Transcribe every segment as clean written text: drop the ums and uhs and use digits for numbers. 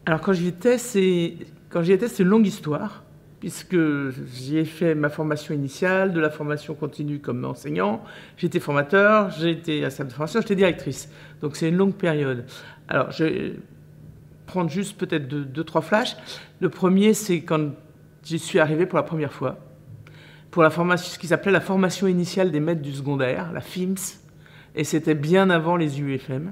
Alors quand j'y étais, c'est une longue histoire, puisque j'y ai fait ma formation initiale, de la formation continue comme enseignant, j'étais formateur, j'ai été assistante de formation, j'étais directrice. Donc c'est une longue période. Alors je vais prendre juste peut-être deux, trois flashs. Le premier, c'est quand j'y suis arrivé pour la première fois, pour la formation, ce qui s'appelait la formation initiale des maîtres du secondaire, la FIMS, et c'était bien avant les UFM.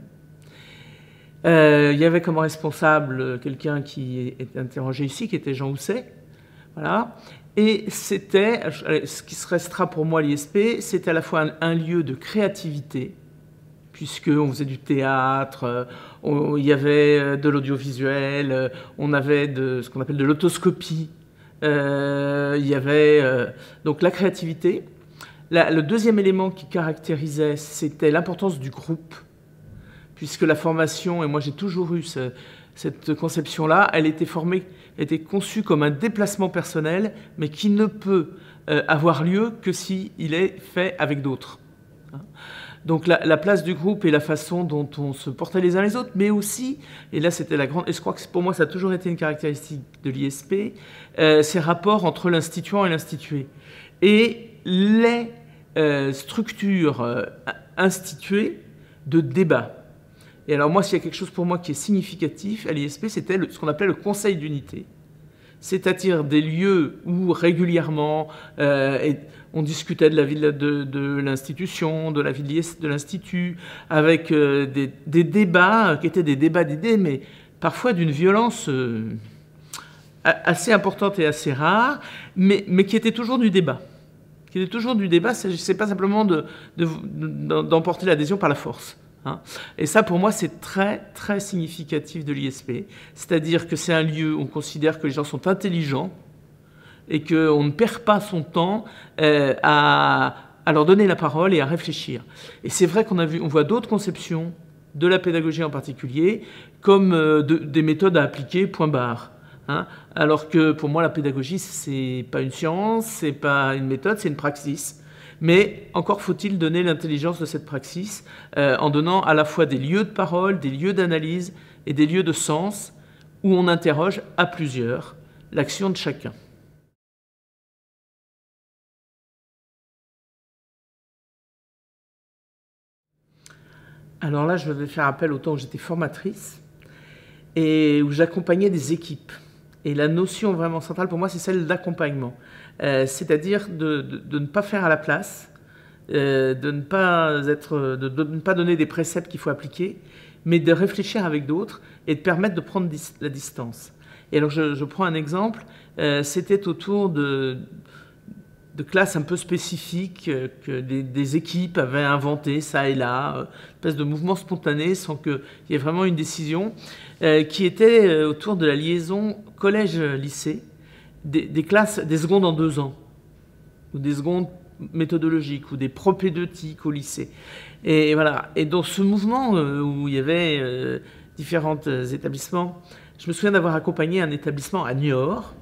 Il y avait comme responsable quelqu'un qui est interrogé ici, qui était Jean Housset. Voilà. Et c'était, ce qui restera pour moi l'ISP, c'était à la fois un lieu de créativité, puisqu'on faisait du théâtre, il y avait de l'audiovisuel, on avait ce qu'on appelle de l'autoscopie, il y avait donc la créativité. Le deuxième élément qui caractérisait, c'était l'importance du groupe, puisque la formation, et moi j'ai toujours eu cette conception-là, elle était conçue comme un déplacement personnel, mais qui ne peut avoir lieu que s'il est fait avec d'autres. Donc la place du groupe et la façon dont on se portait les uns les autres, mais aussi, et là c'était la grande, et je crois que pour moi ça a toujours été une caractéristique de l'ISP, ces rapports entre l'instituant et l'institué. Et les structures instituées de débat. Et alors moi, s'il y a quelque chose pour moi qui est significatif à l'ISP, c'était ce qu'on appelait le conseil d'unité. C'est-à-dire des lieux où régulièrement on discutait de la vie de l'institution, de la vie de l'institut, avec des débats qui étaient des débats d'idées, mais parfois d'une violence assez importante et assez rare, mais qui était toujours du débat. Qui était toujours du débat, c'est pas simplement d'emporter l'adhésion par la force. Et ça, pour moi, c'est très, très significatif de l'ISP. C'est-à-dire que c'est un lieu où on considère que les gens sont intelligents et qu'on ne perd pas son temps à leur donner la parole et à réfléchir. Et c'est vrai qu'on voit d'autres conceptions de la pédagogie en particulier comme des méthodes à appliquer, point barre. Alors que pour moi, la pédagogie, c'est pas une science, c'est pas une méthode, c'est une praxis. Mais encore faut-il donner l'intelligence de cette praxis en donnant à la fois des lieux de parole, des lieux d'analyse et des lieux de sens où on interroge à plusieurs l'action de chacun. Alors là, je vais faire appel au temps où j'étais formatrice et où j'accompagnais des équipes. Et la notion vraiment centrale pour moi, c'est celle d'accompagnement. C'est-à-dire de ne pas faire à la place, de ne pas donner des préceptes qu'il faut appliquer, mais de réfléchir avec d'autres et de permettre de prendre la distance. Et alors je prends un exemple, c'était autour de classes un peu spécifiques que des équipes avaient inventées, ça et là, une espèce de mouvement spontané sans qu'il y ait vraiment une décision, qui était autour de la liaison collège-lycée, des classes, des secondes en 2 ans, ou des secondes méthodologiques, ou des propédeutiques au lycée. Et voilà. Et dans ce mouvement où il y avait différents établissements, je me souviens d'avoir accompagné un établissement à Niort.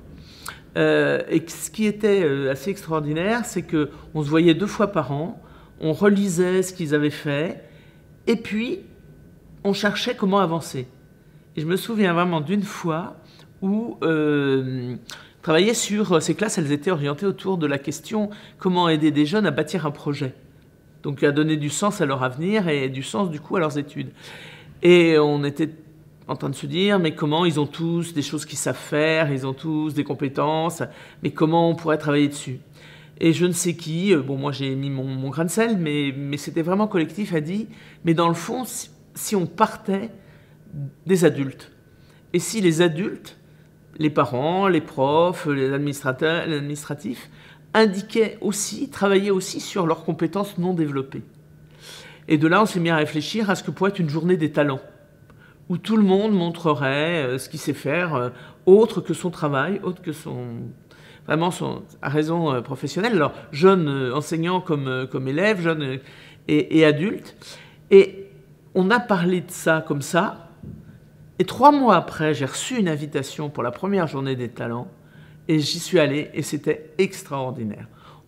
Et ce qui était assez extraordinaire, c'est qu'on se voyait 2 fois par an, on relisait ce qu'ils avaient fait, et puis on cherchait comment avancer. Et je me souviens vraiment d'une fois où travaillait sur ces classes, elles étaient orientées autour de la question comment aider des jeunes à bâtir un projet. Donc à donner du sens à leur avenir et du sens du coup à leurs études. Et on était en train de se dire, mais comment ils ont tous des choses qu'ils savent faire, ils ont tous des compétences, mais comment on pourrait travailler dessus? Et je ne sais qui, bon moi j'ai mis mon grain de sel, mais c'était vraiment collectif, a dit, mais dans le fond, si on partait des adultes, et si les adultes, les parents, les profs, les administrateurs, les administratifs, travaillaient aussi sur leurs compétences non développées. Et de là, on s'est mis à réfléchir à ce que pourrait être une journée des talents, où tout le monde montrerait ce qu'il sait faire, autre que son travail, autre que vraiment son raison professionnelle. Alors, jeunes enseignants comme élèves, jeunes et adultes. Et on a parlé de ça comme ça. Et 3 mois après, j'ai reçu une invitation pour la première journée des talents. Et j'y suis allé et c'était extraordinaire.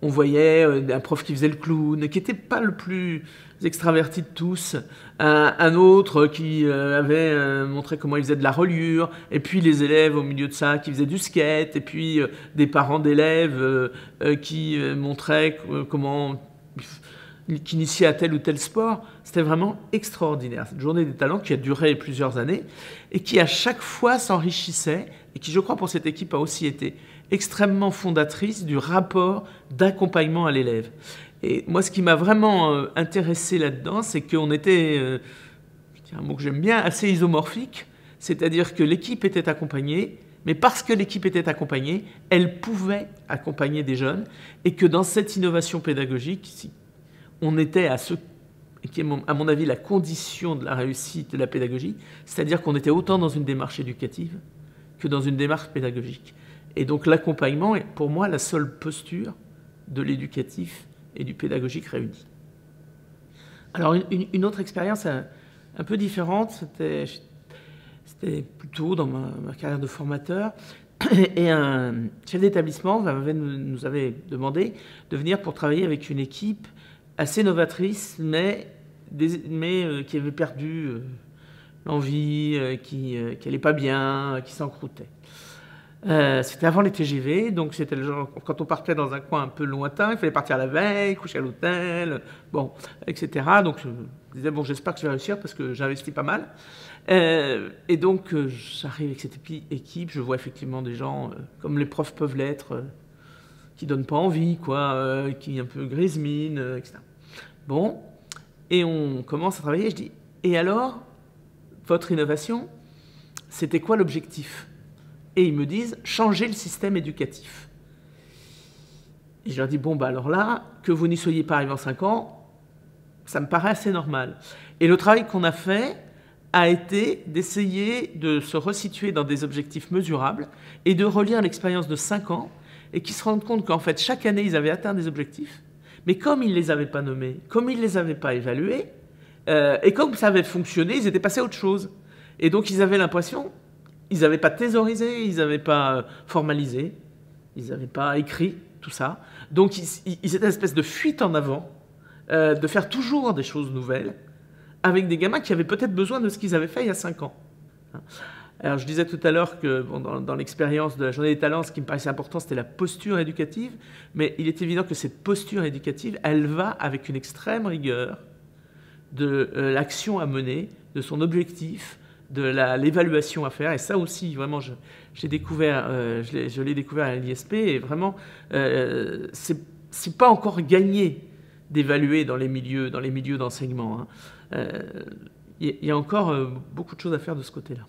On voyait un prof qui faisait le clown, qui n'était pas le plus extraverti de tous, un autre qui avait montré comment il faisait de la reliure, et puis les élèves au milieu de ça qui faisaient du skate, et puis des parents d'élèves qui montraient comment qui initiaient à tel ou tel sport. C'était vraiment extraordinaire. Cette journée des talents qui a duré plusieurs années et qui à chaque fois s'enrichissait et qui, je crois, pour cette équipe a aussi été extrêmement fondatrice du rapport d'accompagnement à l'élève. Et moi, ce qui m'a vraiment intéressé là-dedans, c'est qu'on était, c'est un mot que j'aime bien, assez isomorphique, c'est-à-dire que l'équipe était accompagnée, mais parce que l'équipe était accompagnée, elle pouvait accompagner des jeunes, et que dans cette innovation pédagogique, on était à ce qui est, à mon avis, la condition de la réussite de la pédagogie, c'est-à-dire qu'on était autant dans une démarche éducative que dans une démarche pédagogique. Et donc l'accompagnement est pour moi la seule posture de l'éducatif et du pédagogique réunis. Alors une autre expérience un peu différente, c'était plutôt dans ma carrière de formateur, et un chef d'établissement nous avait demandé de venir pour travailler avec une équipe assez novatrice, mais qui avait perdu l'envie, qui n'allait pas bien, qui s'encroutait. C'était avant les TGV, donc c'était le genre, quand on partait dans un coin un peu lointain, il fallait partir la veille, coucher à l'hôtel, bon, etc. Donc je me disais, bon, j'espère que je vais réussir parce que j'investis pas mal. Et donc j'arrive avec cette équipe, je vois effectivement des gens, comme les profs peuvent l'être, qui donnent pas envie, quoi, qui un peu grise mine, etc. Bon, et on commence à travailler, je dis, et alors, votre innovation, c'était quoi l'objectif ? Et ils me disent, changer le système éducatif. Et je leur dis, bon, bah alors là, que vous n'y soyez pas arrivé en 5 ans, ça me paraît assez normal. Et le travail qu'on a fait a été d'essayer de se resituer dans des objectifs mesurables et de relire l'expérience de 5 ans et qu'ils se rendent compte qu'en fait, chaque année, ils avaient atteint des objectifs, mais comme ils ne les avaient pas nommés, comme ils ne les avaient pas évalués, et comme ça avait fonctionné, ils étaient passés à autre chose. Et donc, ils avaient l'impression... Ils n'avaient pas thésaurisé, ils n'avaient pas formalisé, ils n'avaient pas écrit tout ça. Donc ils étaient une espèce de fuite en avant, de faire toujours des choses nouvelles, avec des gamins qui avaient peut-être besoin de ce qu'ils avaient fait il y a 5 ans. Alors je disais tout à l'heure que bon, dans l'expérience de la Journée des talents, ce qui me paraissait important, c'était la posture éducative, mais il est évident que cette posture éducative, elle va avec une extrême rigueur de l'action à mener, de son objectif, de l'évaluation à faire, et ça aussi, vraiment, je l'ai découvert à l'ISP, et vraiment, c'est pas encore gagné d'évaluer dans les milieux d'enseignement. Hein. Y a encore beaucoup de choses à faire de ce côté-là.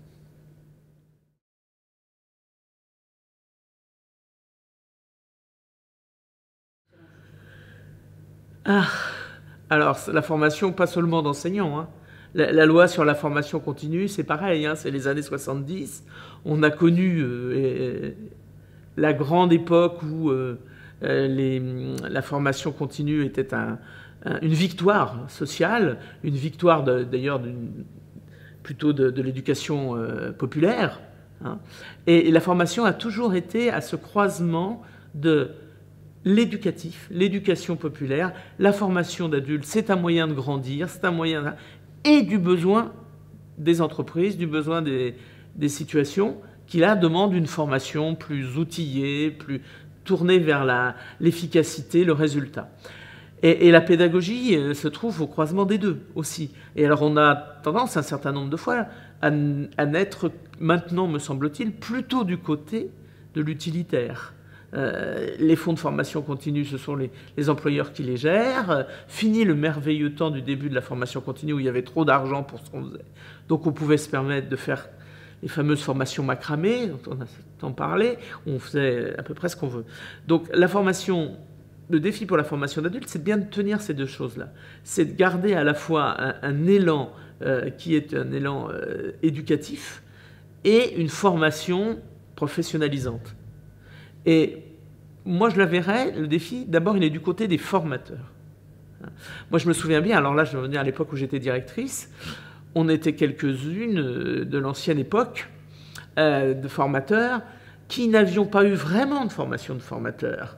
Alors, la formation, pas seulement d'enseignants, hein. La loi sur la formation continue, c'est pareil, hein, c'est les années 70. On a connu la grande époque où la formation continue était une victoire sociale, une victoire d'ailleurs plutôt de l'éducation populaire. Hein. Et la formation a toujours été à ce croisement de l'éducatif, l'éducation populaire, la formation d'adultes, c'est un moyen de grandir, c'est un moyen... et du besoin des entreprises, du besoin des situations qui, là, demandent une formation plus outillée, plus tournée vers l'efficacité, le résultat. Et la pédagogie se trouve au croisement des deux aussi. Et alors on a tendance, un certain nombre de fois, à n'être maintenant, me semble-t-il, plutôt du côté de l'utilitaire. Les fonds de formation continue, ce sont les employeurs qui les gèrent. Fini le merveilleux temps du début de la formation continue où il y avait trop d'argent pour ce qu'on faisait. Donc on pouvait se permettre de faire les fameuses formations macramées, dont on a tant parlé. On faisait à peu près ce qu'on veut. Donc la formation, le défi pour la formation d'adultes, c'est bien de tenir ces deux choses-là. C'est de garder à la fois un élan qui est un élan éducatif et une formation professionnalisante. Et moi, je la verrais, le défi, d'abord, il est du côté des formateurs. Moi, je me souviens bien, alors là, je vais revenir à l'époque où j'étais directrice, on était quelques-unes de l'ancienne époque de formateurs qui n'avions pas eu vraiment de formation de formateurs,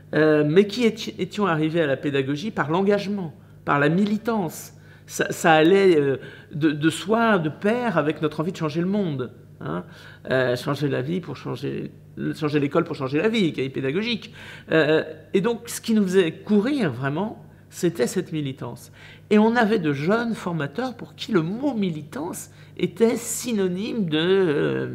mais qui étions arrivés à la pédagogie par l'engagement, par la militance. Ça allait de soi, de pair, avec notre envie de changer le monde. Hein. Changer la vie pour changer l'école pour changer la vie, cahier pédagogique. Et donc, ce qui nous faisait courir vraiment, c'était cette militance. Et on avait de jeunes formateurs pour qui le mot militance était synonyme de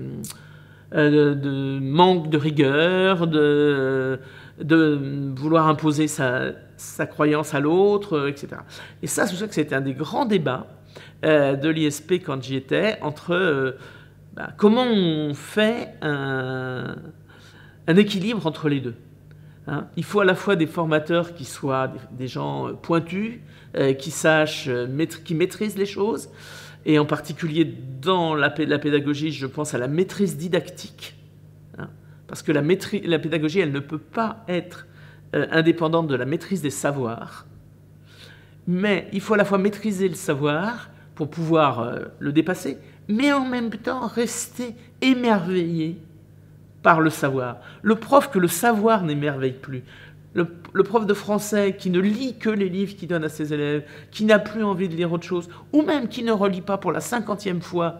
manque de rigueur, de vouloir imposer sa croyance à l'autre, etc. Et ça, je sais que c'était un des grands débats de l'ISP quand j'y étais, entre comment on fait un équilibre entre les deux. Hein, il faut à la fois des formateurs qui soient des gens pointus, qui sachent, qui maîtrisent les choses, et en particulier dans la pédagogie, je pense à la maîtrise didactique, hein, parce que la pédagogie, elle ne peut pas être indépendante de la maîtrise des savoirs, mais il faut à la fois maîtriser le savoir pour pouvoir le dépasser, mais en même temps rester émerveillé par le savoir. Le prof que le savoir n'émerveille plus, le prof de français qui ne lit que les livres qu'il donne à ses élèves, qui n'a plus envie de lire autre chose, ou même qui ne relit pas pour la 50e fois,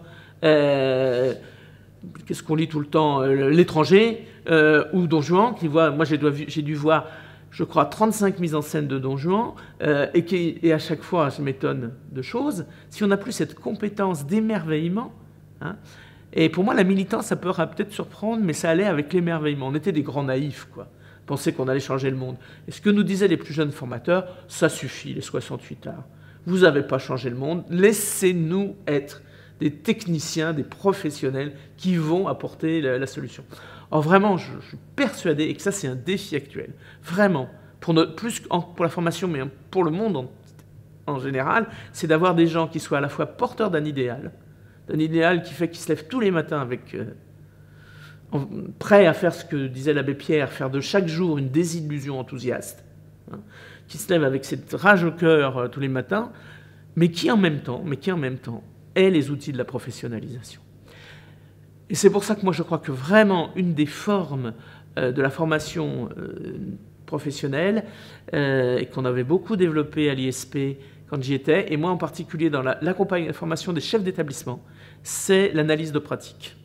qu'est-ce qu'on lit tout le temps, L'étranger, ou Don Juan, qui voit, moi j'ai dû voir, je crois, 35 mises en scène de Don Juan, et à chaque fois je m'étonne de choses. Si on n'a plus cette compétence d'émerveillement, hein, et pour moi, la militance, ça peut peut-être surprendre, mais ça allait avec l'émerveillement. On était des grands naïfs, quoi. Penser qu'on allait changer le monde. Et ce que nous disaient les plus jeunes formateurs, ça suffit, les 68 heures. Vous n'avez pas changé le monde. Laissez-nous être des techniciens, des professionnels qui vont apporter la solution. Or, vraiment, je suis persuadé, et que ça, c'est un défi actuel. Vraiment, plus pour la formation, mais pour le monde en général, c'est d'avoir des gens qui soient à la fois porteurs d'un idéal qui fait qu'ils se lèvent tous les matins avec, prêts à faire ce que disait l'abbé Pierre, faire de chaque jour une désillusion enthousiaste, hein, qui se lèvent avec cette rage au cœur tous les matins, mais qui en même temps est les outils de la professionnalisation. Et c'est pour ça que moi je crois que vraiment une des formes de la formation professionnelle, et qu'on avait beaucoup développé à l'ISP quand j'y étais, et moi en particulier dans la formation des chefs d'établissement, c'est l'analyse de pratique.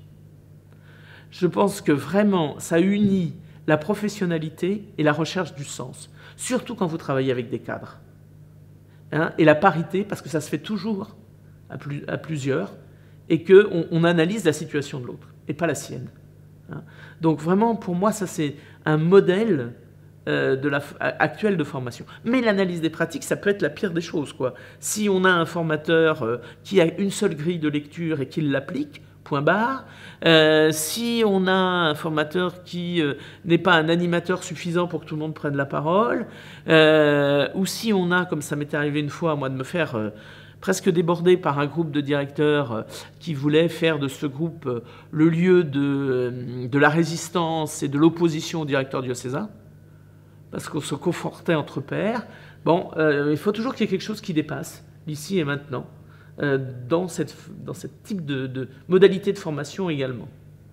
Je pense que vraiment, ça unit la professionnalité et la recherche du sens, surtout quand vous travaillez avec des cadres. Hein, et la parité, parce que ça se fait toujours à plusieurs, et qu'on analyse la situation de l'autre, et pas la sienne. Hein. Donc vraiment, pour moi, ça c'est un modèle actuelle de formation. Mais l'analyse des pratiques, ça peut être la pire des choses, quoi. Si on a un formateur qui a une seule grille de lecture et qui l'applique, point barre. Si on a un formateur qui n'est pas un animateur suffisant pour que tout le monde prenne la parole, ou si on a, comme ça m'était arrivé une fois, moi, de me faire presque débordé par un groupe de directeurs qui voulaient faire de ce groupe le lieu de la résistance et de l'opposition au directeur diocésain, parce qu'on se confortait entre pairs. Bon, il faut toujours qu'il y ait quelque chose qui dépasse, l'ici et maintenant, dans cette type de modalité de formation également.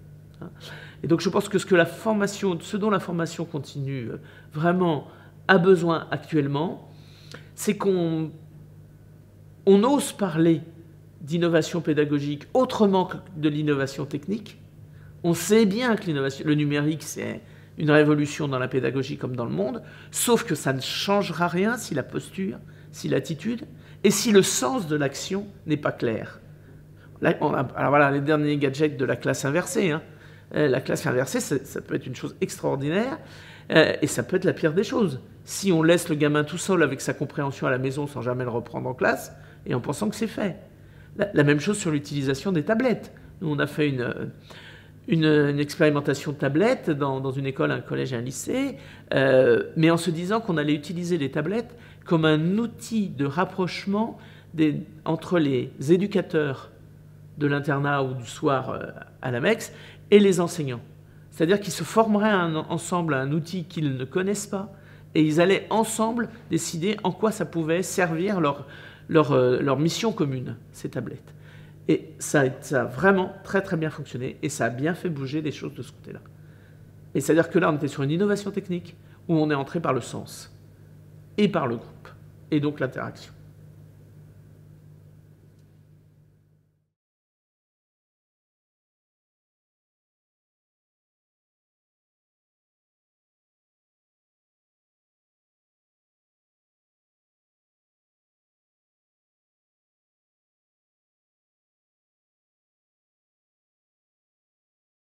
Et donc je pense que ce dont la formation continue vraiment a besoin actuellement, c'est qu'on ose parler d'innovation pédagogique autrement que de l'innovation technique. On sait bien que le numérique, c'est une révolution dans la pédagogie comme dans le monde, sauf que ça ne changera rien si la posture, si l'attitude, et si le sens de l'action n'est pas clair. Là, alors voilà, les derniers gadgets de la classe inversée. Hein. La classe inversée, ça peut être une chose extraordinaire, et ça peut être la pire des choses. Si on laisse le gamin tout seul avec sa compréhension à la maison sans jamais le reprendre en classe, et en pensant que c'est fait. La même chose sur l'utilisation des tablettes. Nous, on a fait une expérimentation de tablettes dans une école, un collège et un lycée, mais en se disant qu'on allait utiliser les tablettes comme un outil de rapprochement entre les éducateurs de l'internat ou du soir à la MEX et les enseignants. C'est-à-dire qu'ils se formeraient ensemble à un outil qu'ils ne connaissent pas, et ils allaient ensemble décider en quoi ça pouvait servir leur mission commune, ces tablettes. Et ça a vraiment très très bien fonctionné, et ça a bien fait bouger les choses de ce côté-là. Et c'est-à-dire que là, on était sur une innovation technique, où on est entré par le sens et par le groupe, et donc l'interaction.